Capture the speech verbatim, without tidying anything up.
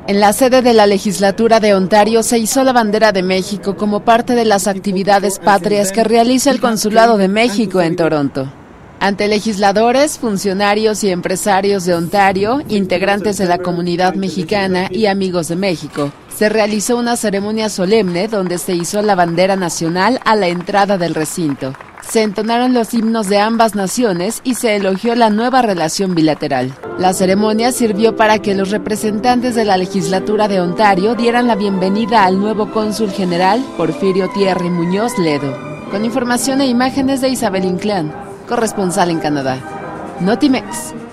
En la sede de la legislatura de Ontario se izó la bandera de México como parte de las actividades patrias que realiza el Consulado de México en Toronto. Ante legisladores, funcionarios y empresarios de Ontario, integrantes de la comunidad mexicana y amigos de México, se realizó una ceremonia solemne donde se izó la bandera nacional a la entrada del recinto. Se entonaron los himnos de ambas naciones y se elogió la nueva relación bilateral. La ceremonia sirvió para que los representantes de la legislatura de Ontario dieran la bienvenida al nuevo cónsul general, Porfirio Thierry Muñoz Ledo. Con información e imágenes de Isabel Inclán, corresponsal en Canadá. Notimex.